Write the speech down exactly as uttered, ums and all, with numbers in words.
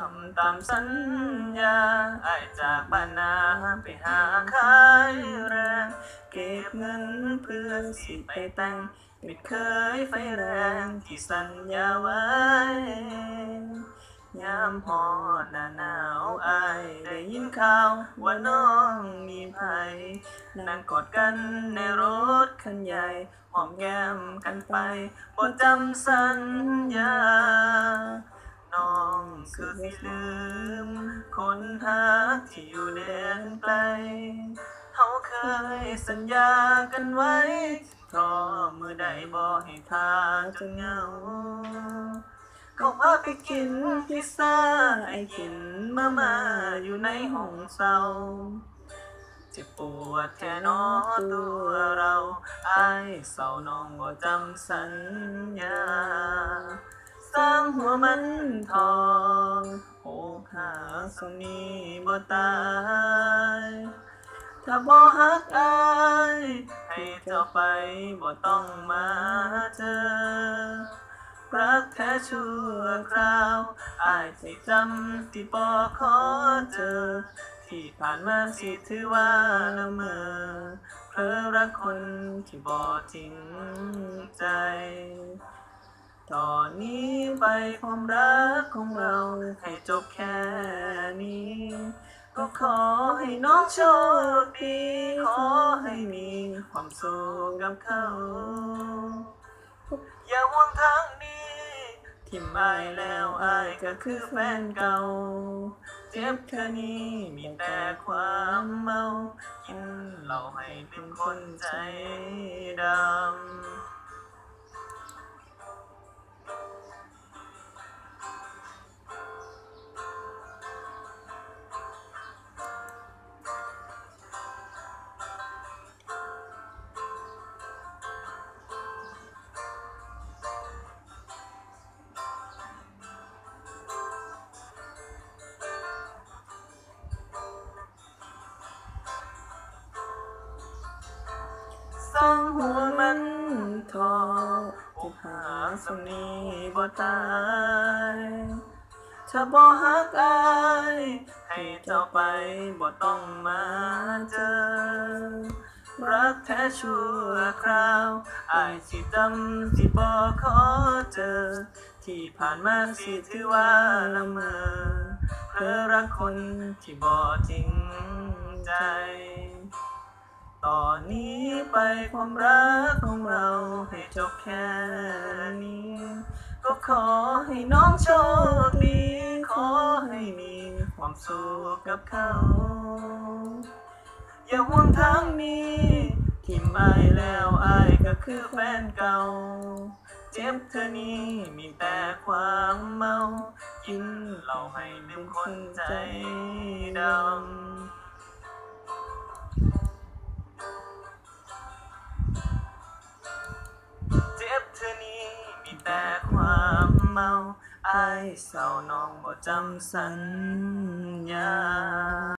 ำตามสัญญาอายจากบ้านนาไปหาขายแรงเก็บเงินเพื่อสิไปแต่งไม่เคยไฟแรงที่สัญญาไว้ยามฮอดหน้าหนาวอายได้ยินข่าวว่าน้องมีภัยนั่งกอดกันในรถคันใหญ่หอมแก้มกันไปบ่จำสัญญาน้องคือสิลืมคนหักที่อยู่แดนไกลเฮาเคยสัญญากันไว้เพราะมื้อใดบ่ให้พาจะเหงาเขาพาไปกินพิซซ่าไอ้กินมาม่าอยู่ในห้องเศร้าเจ็บปวดแค่นอตัวเราอายเศร้าน้องบ่จำสัญญาสร้างหัวมันทองโอกหักสนี้บ่ตายถ้าบ่ฮักอายให้เจ้าไปบ่ต้องมาเจอรักแท้ชั่วคราวอายสิจำที่บ่ขอเจอที่ผ่านมาสิถือว่าละเมอเพลอรักคนที่บ่จริงใจตอนนี้ไปความรักของเราให้จบแค่นี้ก็ขอให้น้องโชคดีขอให้มีความสุขกับเขาอย่าห่วงทางนี้ที่ไม่แล้วอายก็คือแฟนเก่าเจ็บแค่นี้มีแต่ความเมากินเหล้าให้เป็นคนใจดำสร้างหัวมันทออกหักสนี้บ่ตายถ้าบ่ฮักอายให้เจ้าไปบ่ต้องมาเจอรักแท้ชั่วคราวอายสิจำที่บ่ขอเจอที่ผ่านมาสิถือว่าละเมอเพลอรักคนที่บ่จริงใจตอนนี้ไปความรักของเราให้จบแค่นี้ก็ขอให้น้องโชคดีขอให้มีความสุขกับเขาอย่าห่วงทางนี้ที่ไม่แล้วอายก็คือแฟนเก่าเจ็บเธอนี้มีแต่ความเมากินเหล้าให้ลืมคนใจดำเจ็บเธอนี้มีแต่ความเมาอายเศร้าน้องบ่จำสัญญา